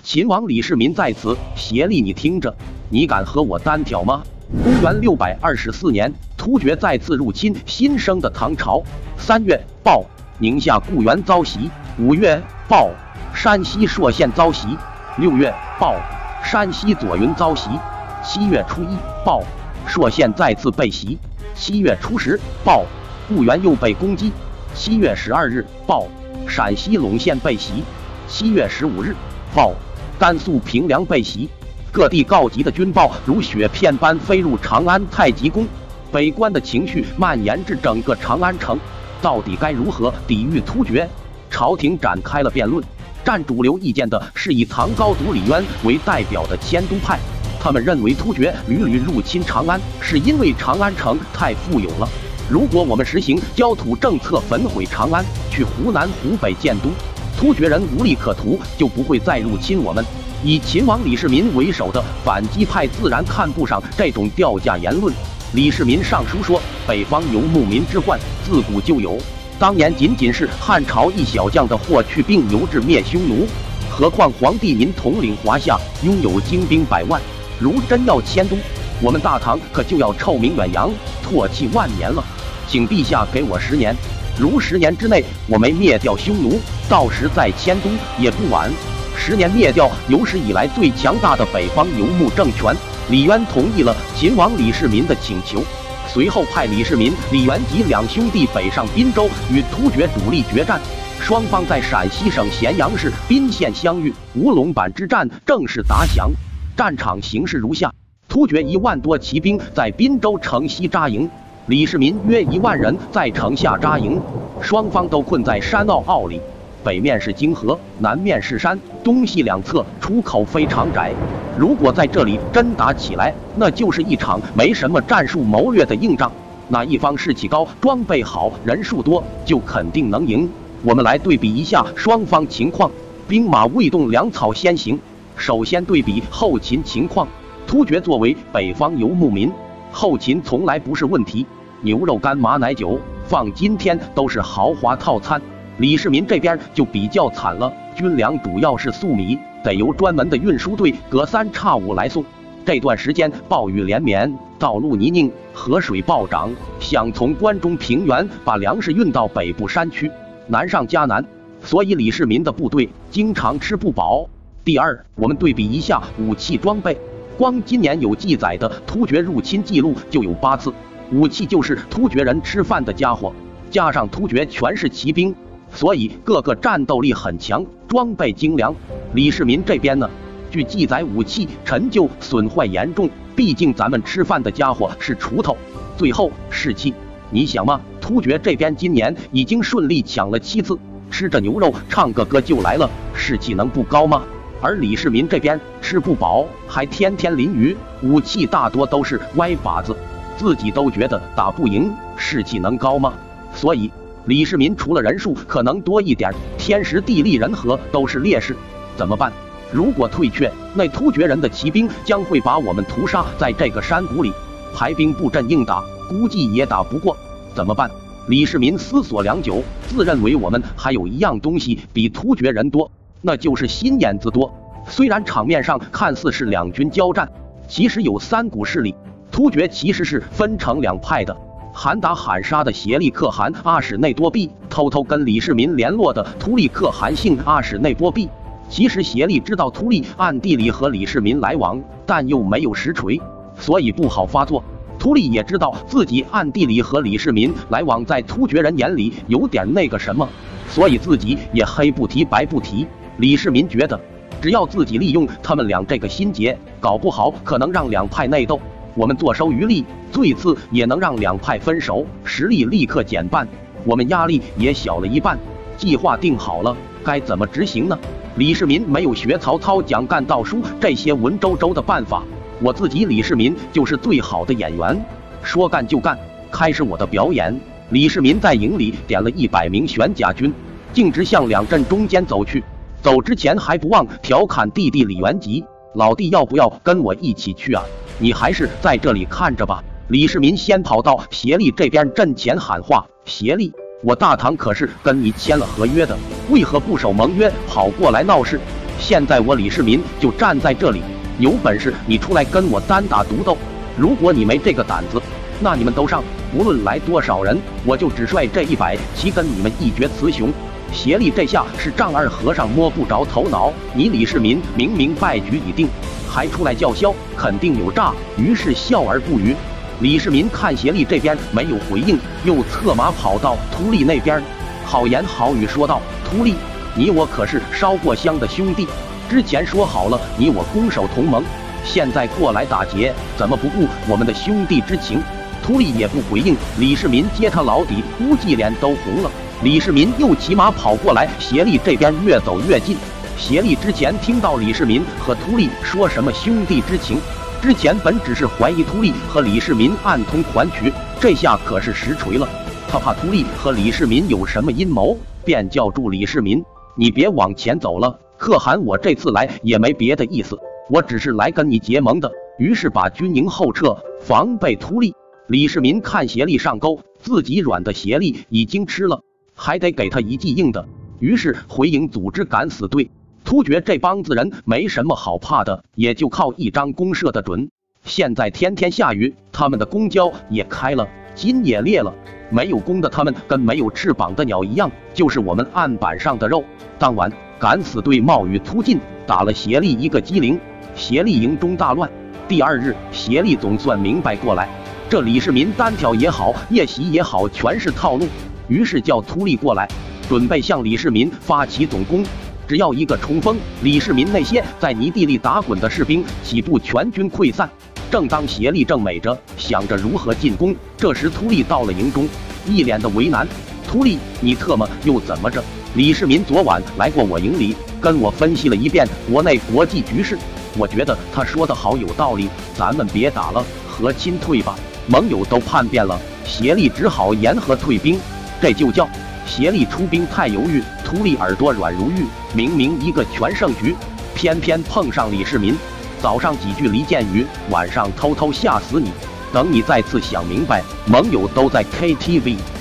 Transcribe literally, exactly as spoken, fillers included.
秦王李世民在此，协力你听着，你敢和我单挑吗？公元六百二十四年，突厥再次入侵新生的唐朝。三月，报宁夏固原遭袭；五月，报山西朔县遭袭；六月，报山西左云遭袭；七月初一，报朔县再次被袭；七月初十，报固原又被攻击；七月十二日，报陕西陇县被袭；七月十五日，报甘肃平凉被袭。各地告急的军报如雪片般飞入长安太极宫，北关的情绪蔓延至整个长安城。到底该如何抵御突厥？朝廷展开了辩论。占主流意见的是以唐高祖李渊为代表的迁都派，他们认为突厥屡屡入侵长安，是因为长安城太富有了。如果我们实行焦土政策，焚毁长安，去湖南、湖北建都，突厥人无利可图，就不会再入侵我们。以秦王李世民为首的反击派自然看不上这种掉价言论。李世民上书说：“北方游牧民之患，自古就有。当年仅仅是汉朝一小将的霍去病牛至灭匈奴，何况皇帝您统领华夏，拥有精兵百万，如真要迁都，我们大唐可就要臭名远扬，唾弃万年了。请陛下给我十年，如十年之内我没灭掉匈奴，到时再迁都也不晚。”十年灭掉有史以来最强大的北方游牧政权。李渊同意了秦王李世民的请求，随后派李世民、李元吉两兄弟北上滨州与突厥主力决战。双方在陕西省咸阳市宾县相遇，乌龙坂之战正式打响。战场形势如下：突厥一万多骑兵在滨州城西扎营，李世民约一万人在城下扎营，双方都困在山坳坳里。北面是泾河，南面是山，东西两侧出口非常窄。如果在这里真打起来，那就是一场没什么战术谋略的硬仗。哪一方士气高、装备好、人数多，就肯定能赢。我们来对比一下双方情况。兵马未动，粮草先行。首先对比后勤情况。突厥作为北方游牧民，后勤从来不是问题，牛肉干、马奶酒放今天都是豪华套餐。李世民这边就比较惨了，军粮主要是粟米，得由专门的运输队隔三差五来送。这段时间暴雨连绵，道路泥泞，河水暴涨，想从关中平原把粮食运到北部山区，难上加难，所以李世民的部队经常吃不饱。第二，我们对比一下武器装备，光今年有记载的突厥入侵记录就有八次，武器就是突厥人吃饭的家伙，加上突厥全是骑兵，所以各个战斗力很强，装备精良。李世民这边呢，据记载武器陈旧损坏严重，毕竟咱们吃饭的家伙是锄头。最后士气，你想嘛，突厥这边今年已经顺利抢了七次，吃着牛肉唱个歌就来了，士气能不高吗？而李世民这边吃不饱，还天天淋雨，武器大多都是歪把子，自己都觉得打不赢，士气能高吗？所以李世民除了人数可能多一点，天时地利人和都是劣势。怎么办？如果退却，那突厥人的骑兵将会把我们屠杀在这个山谷里，排兵布阵硬打，估计也打不过。怎么办？李世民思索良久，自认为我们还有一样东西比突厥人多，那就是心眼子多。虽然场面上看似是两军交战，其实有三股势力。突厥其实是分成两派的，喊打喊杀的协力可汗阿史内多弼，偷偷跟李世民联络的突利可汗姓阿史内波弼。其实协力知道突利暗地里和李世民来往，但又没有实锤，所以不好发作。突利也知道自己暗地里和李世民来往，在突厥人眼里有点那个什么，所以自己也黑不提白不提。李世民觉得，只要自己利用他们俩这个心结，搞不好可能让两派内斗，我们坐收渔利，最次也能让两派分手，实力立刻减半，我们压力也小了一半。计划定好了，该怎么执行呢？李世民没有学曹操讲干道书这些文绉绉的办法，我自己李世民就是最好的演员，说干就干，开始我的表演。李世民在营里点了一百名玄甲军，径直向两阵中间走去。走之前还不忘调侃弟弟李元吉：“老弟要不要跟我一起去啊？你还是在这里看着吧。”李世民先跑到协力这边阵前喊话：“协力，我大唐可是跟你签了合约的，为何不守盟约跑过来闹事？” 现在我李世民就站在这里，有本事你出来跟我单打独斗。如果你没这个胆子，那你们都上，无论来多少人，我就只率这一百骑跟你们一决雌雄。协力这下是丈二和尚摸不着头脑，你李世民明明败局已定，还出来叫嚣，肯定有诈，于是笑而不语。李世民看协力这边没有回应，又策马跑到秃利那边，好言好语说道：“秃利，你我可是烧过香的兄弟，之前说好了你我攻守同盟，现在过来打劫，怎么不顾我们的兄弟之情？”秃利也不回应，李世民接他老底，估计脸都红了。李世民又骑马跑过来，协力这边越走越近。协力之前听到李世民和秃利说什么兄弟之情，之前本只是怀疑秃利和李世民暗通款曲，这下可是实锤了。他怕秃利和李世民有什么阴谋，便叫住李世民：“你别往前走了，可汗我这次来也没别的意思，我只是来跟你结盟的。”于是把军营后撤，防备秃利。李世民看协力上钩，自己软的协力已经吃了，还得给他一记硬的，于是回营组织敢死队。突厥这帮子人没什么好怕的，也就靠一张弓射的准。现在天天下雨，他们的弓胶也开了，筋也裂了，没有弓的他们跟没有翅膀的鸟一样，就是我们案板上的肉。当晚敢死队冒雨突进，打了协力一个机灵，协力营中大乱。第二日，协力总算明白过来，这李世民单挑也好，夜袭也好，全是套路。于是叫秃利过来，准备向李世民发起总攻。只要一个冲锋，李世民那些在泥地里打滚的士兵岂不全军溃散？正当协力正美着想着如何进攻，这时秃利到了营中，一脸的为难：“秃利，你特么又怎么着？李世民昨晚来过我营里，跟我分析了一遍国内国际局势，我觉得他说的好有道理，咱们别打了，和亲退吧。”盟友都叛变了，协力只好言和退兵。这就叫协力出兵太犹豫，秃利耳朵软如玉。明明一个全胜局，偏偏碰上李世民。早上几句离间语，晚上偷偷吓死你。等你再次想明白，盟友都在 K T V。